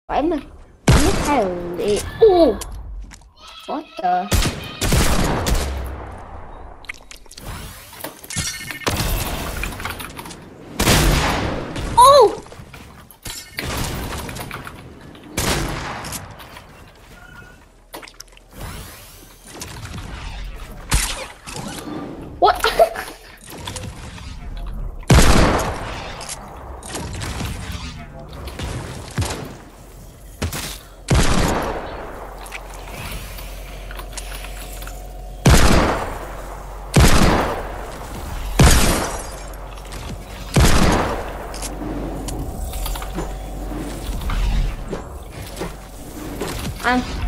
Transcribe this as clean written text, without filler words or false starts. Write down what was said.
Phải mà. Nhất hai đi. What the? Oh! What? Ăn.